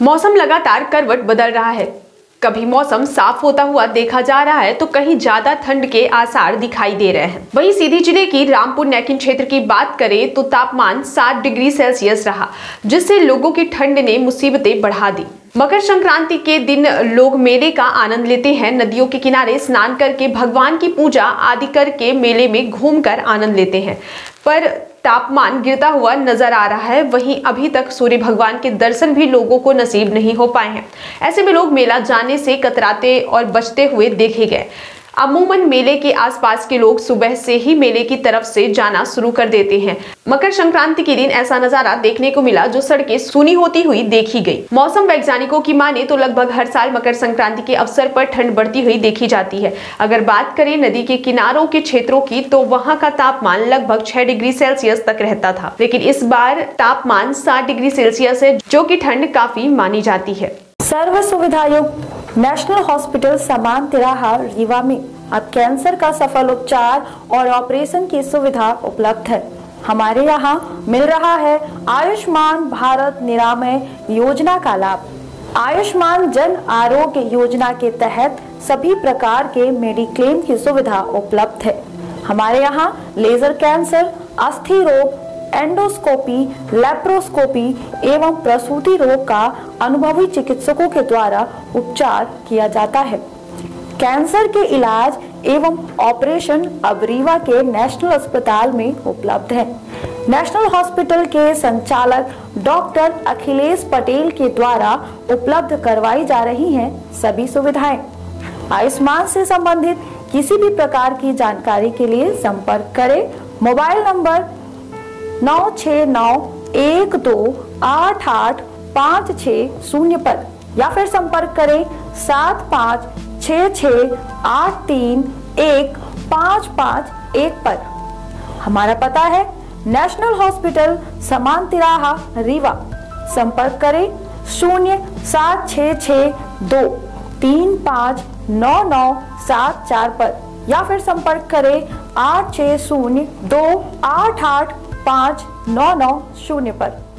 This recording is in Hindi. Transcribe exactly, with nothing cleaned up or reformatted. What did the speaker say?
मौसम लगातार करवट बदल रहा है। कभी मौसम साफ होता हुआ देखा जा रहा है तो कहीं ज्यादा ठंड के आसार दिखाई दे रहे हैं। वहीं सीधी जिले की रामपुर नैकिन क्षेत्र की बात करें तो तापमान सात डिग्री सेल्सियस रहा, जिससे लोगों की ठंड ने मुसीबतें बढ़ा दी। मकर संक्रांति के दिन लोग मेले का आनंद लेते हैं। नदियों के किनारे स्नान करके भगवान की पूजा आदि करके मेले में घूमकर आनंद लेते हैं, पर तापमान गिरता हुआ नजर आ रहा है। वहीं अभी तक सूर्य भगवान के दर्शन भी लोगों को नसीब नहीं हो पाए हैं। ऐसे में लोग मेला जाने से कतराते और बचते हुए देखे गए। अमूमन मेले के आसपास के लोग सुबह से ही मेले की तरफ से जाना शुरू कर देते हैं। मकर संक्रांति के दिन ऐसा नजारा देखने को मिला जो सड़कें सूनी होती हुई देखी गई। मौसम वैज्ञानिकों की माने तो लगभग हर साल मकर संक्रांति के अवसर पर ठंड बढ़ती हुई देखी जाती है। अगर बात करें नदी के किनारों के क्षेत्रों की तो वहाँ का तापमान लगभग छह डिग्री सेल्सियस तक रहता था, लेकिन इस बार तापमान सात डिग्री सेल्सियस है, जो की ठंड काफी मानी जाती है। सर्व सुविधायुक्त नेशनल हॉस्पिटल समान तिराहा रीवा में अब कैंसर का सफल उपचार और ऑपरेशन की सुविधा उपलब्ध है। हमारे यहाँ मिल रहा है आयुष्मान भारत निरामय योजना का लाभ। आयुष्मान जन आरोग्य योजना के तहत सभी प्रकार के मेडिक्लेम की सुविधा उपलब्ध है। हमारे यहाँ लेजर कैंसर, अस्थि रोग, एंडोस्कोपी, लेप्रोस्कोपी एवं प्रसूति रोग का अनुभवी चिकित्सकों के द्वारा उपचार किया जाता है। कैंसर के इलाज एवं ऑपरेशन अब रीवा के नेशनल अस्पताल में उपलब्ध है। नेशनल हॉस्पिटल के संचालक डॉक्टर अखिलेश पटेल के द्वारा उपलब्ध करवाई जा रही हैं सभी सुविधाएं। आयुष्मान से संबंधित किसी भी प्रकार की जानकारी के लिए संपर्क करें मोबाइल नंबर नौ छः नौ एक दो आठ आठ पाँच छः शून्य पर या फिर संपर्क करें सात पाँच छः छः आठ तीन एक पाँच पाँच एक पर। हमारा पता है नेशनल हॉस्पिटल समान तिराहा रीवा। संपर्क करें शून्य सात छः छः दो तीन पाँच नौ नौ सात चार पर या फिर संपर्क करें आठ छः शून्य दो आठ आठ पाँच नौ नौ शून्य पर।